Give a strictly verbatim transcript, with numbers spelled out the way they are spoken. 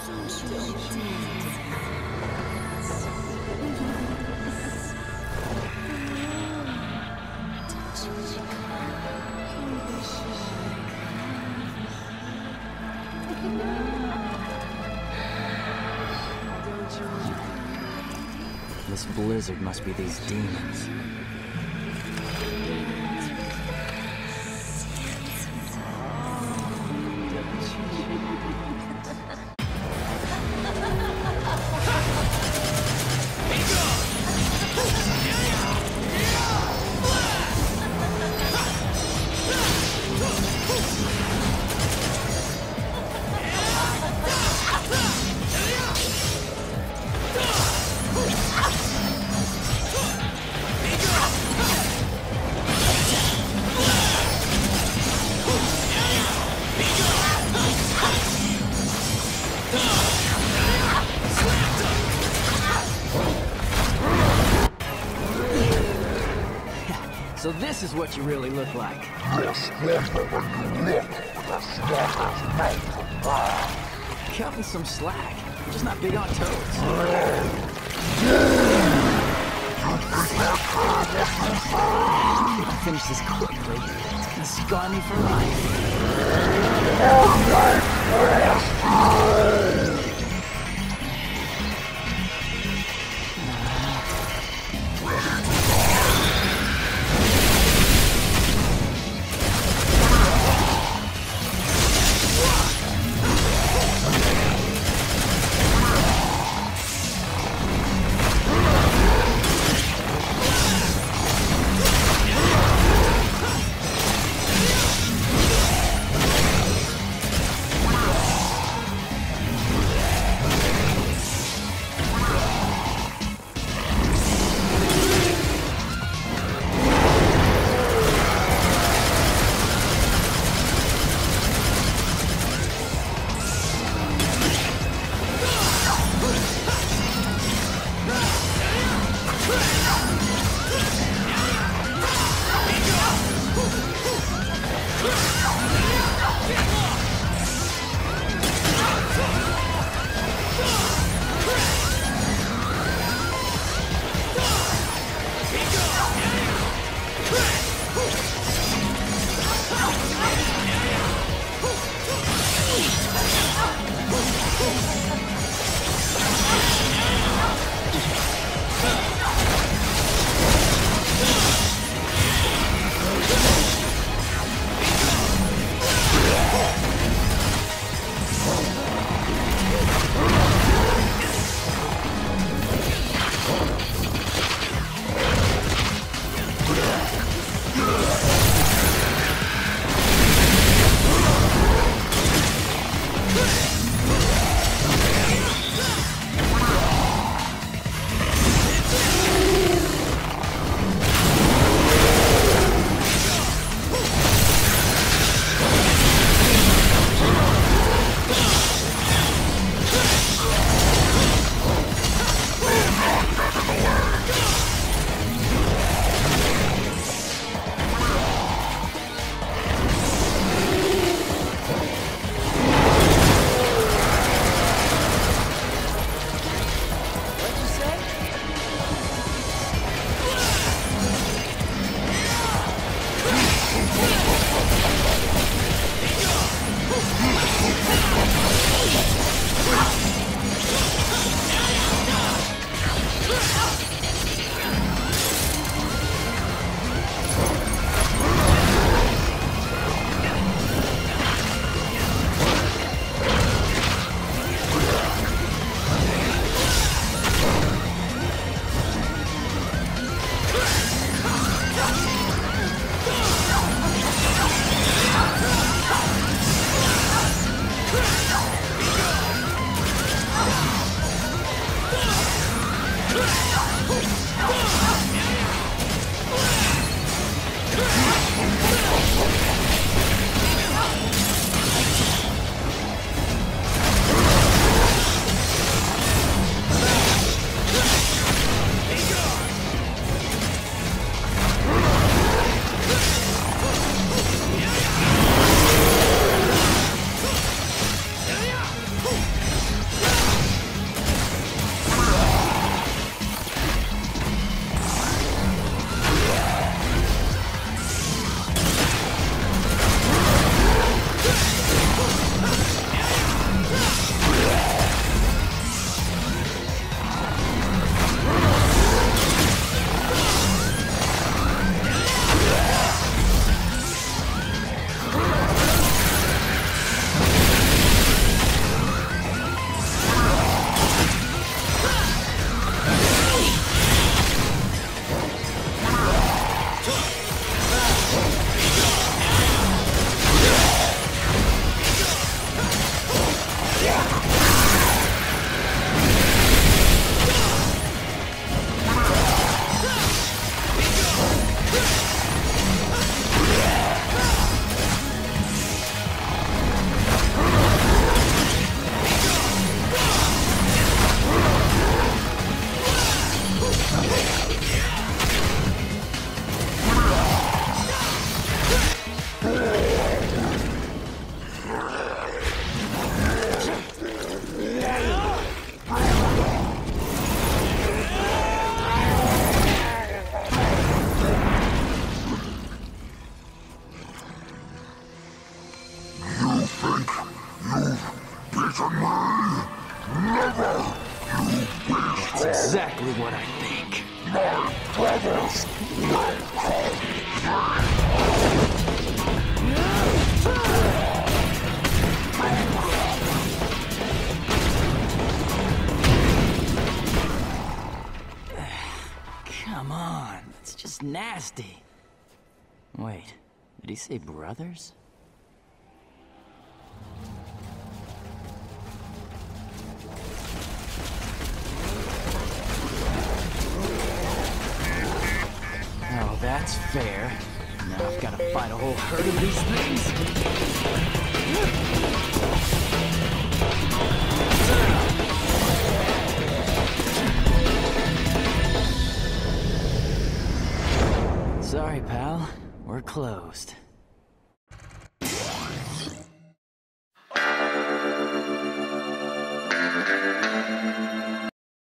This blizzard must be these demons. So this is what you really look like. Yes, wonder when you look with a stalker's mouth. Cut me some slack. I'm just not big on toads. I'll finish this quickly. It's gonna scar me for life. That's exactly what I think. My brothers will Come on, it's just nasty. Wait, did he say brothers? Oh, that's fair. Now I've got to fight a whole herd of these things. Sorry, pal. We're closed.